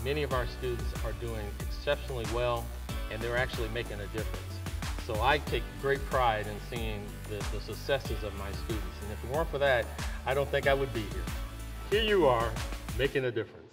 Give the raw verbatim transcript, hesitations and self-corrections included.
many of our students are doing exceptionally well, and they're actually making a difference. So I take great pride in seeing the, the successes of my students, and if it weren't for that, I don't think I would be here. Here you are, making a difference.